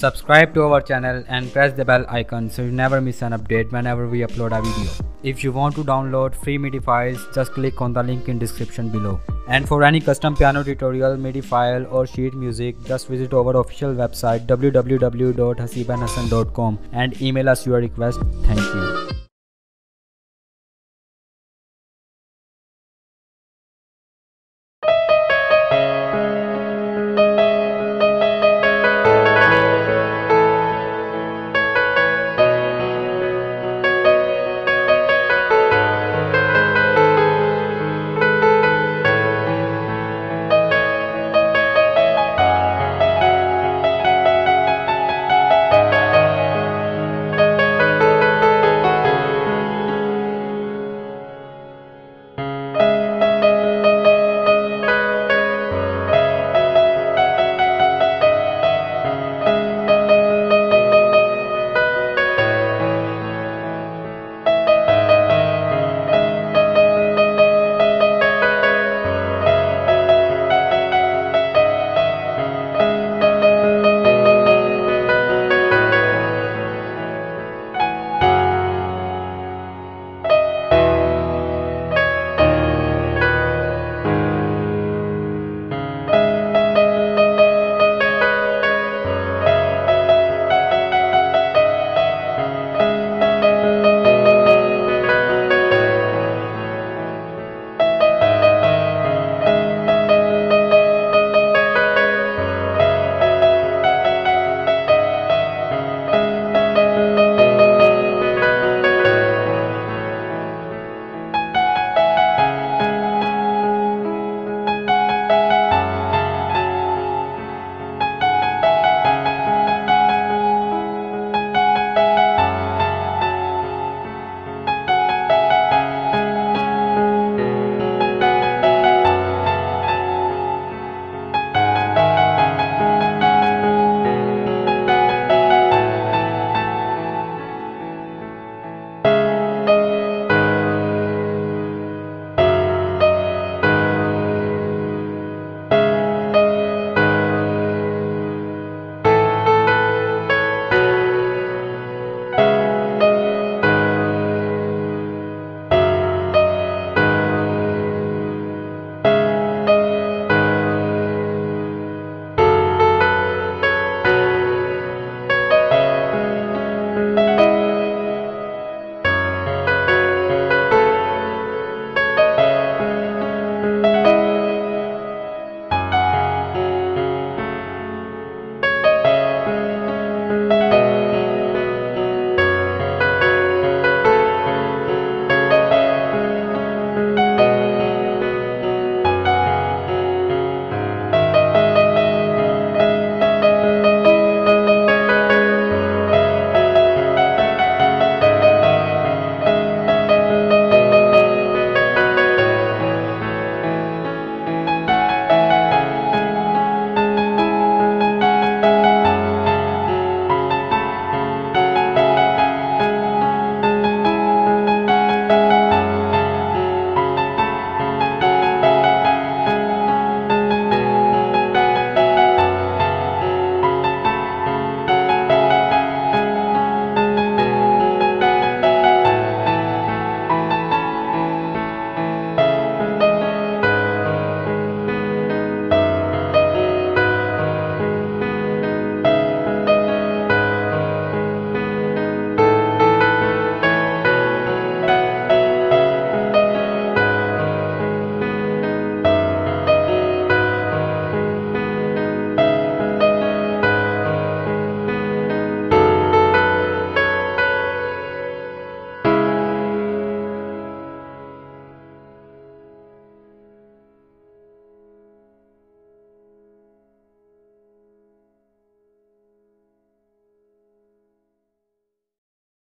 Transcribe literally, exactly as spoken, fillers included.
Subscribe to our channel and press the bell icon so you never miss an update whenever we upload a video. If you want to download free MIDI files, just click on the link in description below. And for any custom piano tutorial, MIDI file or sheet music, just visit our official website w w w dot hasiban hasan dot com and email us your request. Thank you.